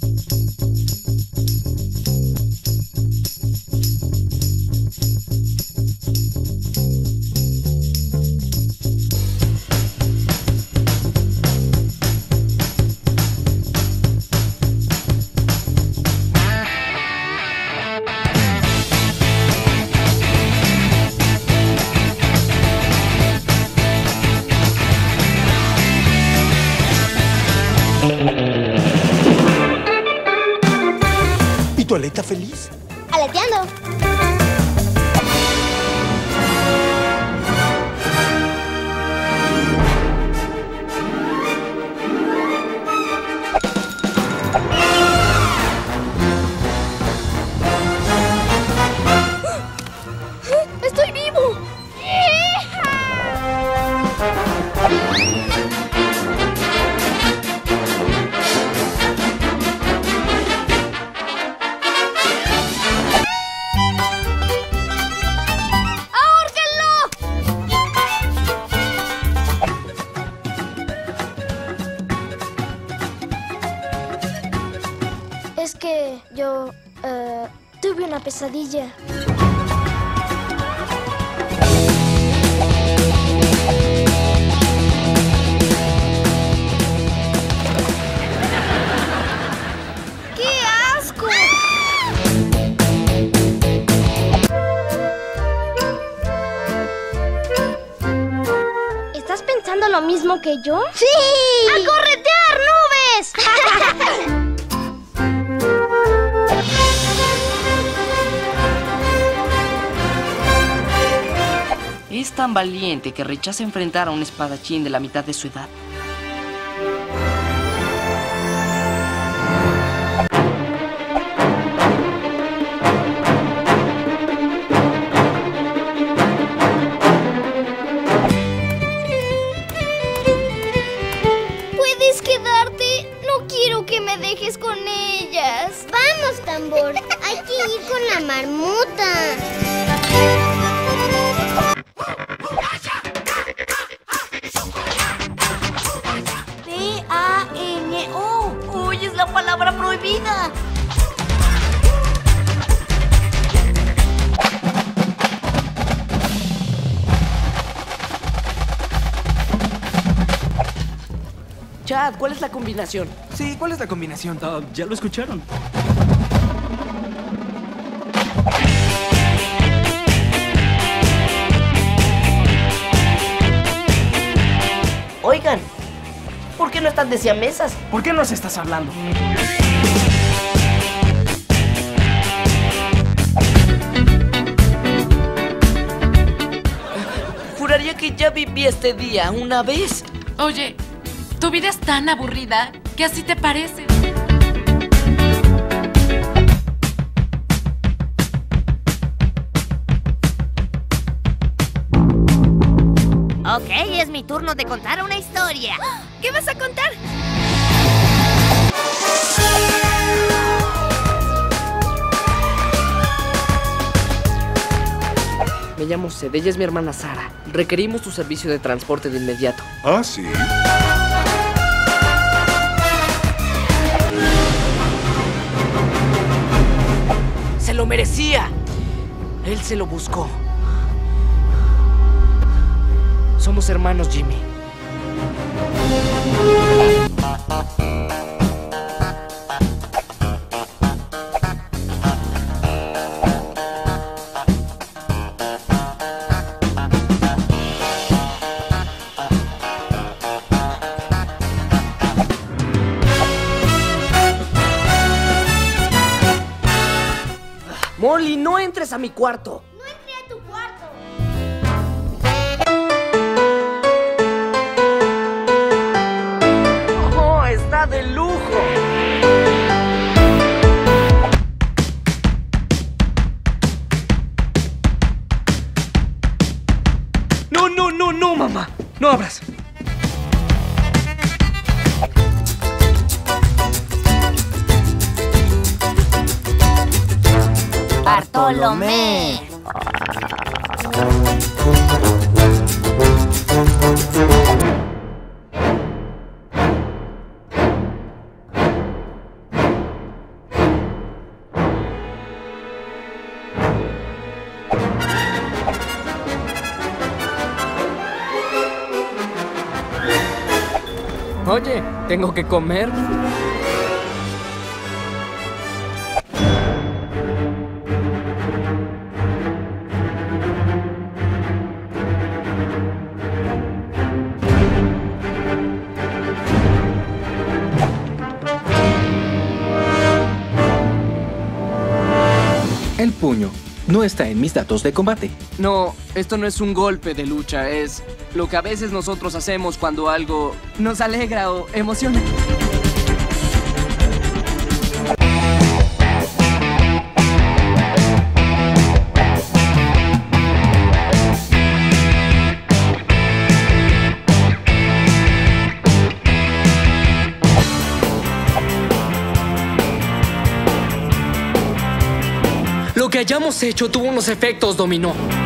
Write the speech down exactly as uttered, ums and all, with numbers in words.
¿Y tu aleta feliz? Aleteando. ¡Estoy vivo! Es que yo uh, tuve una pesadilla. ¡Qué asco! ¿Estás pensando lo mismo que yo? ¡Sí! ¡A corretear nubes! Es tan valiente que rechaza enfrentar a un espadachín de la mitad de su edad. ¿Puedes quedarte? No quiero que me dejes con ellas. Vamos, Tambor. Hay que ir con la marmota. P A N O. ¡Uy, es la palabra prohibida! Chad, ¿cuál es la combinación? Sí, ¿cuál es la combinación? Uh, ya lo escucharon. Oigan, ¿por qué no están de siamesas? ¿Por qué nos estás hablando? Juraría que ya viví este día una vez. Oye, tu vida es tan aburrida que así te parece. Ok, es mi turno de contar una historia. ¿Qué vas a contar? Me llamo Sed, ella es mi hermana Sara. Requerimos tu servicio de transporte de inmediato. ¿Ah, sí? ¡Se lo merecía! Él se lo buscó. Somos hermanos, Jimmy. Molly, no entres a mi cuarto. No entré a tu cuarto. ¡Oh, está de lujo! No, no, no, no, mamá. No abras. Bartolomé. Oye, tengo que comer. El puño no está en mis datos de combate. No, esto no es un golpe de lucha, es lo que a veces nosotros hacemos cuando algo nos alegra o emociona. Lo que hayamos hecho tuvo unos efectos dominó.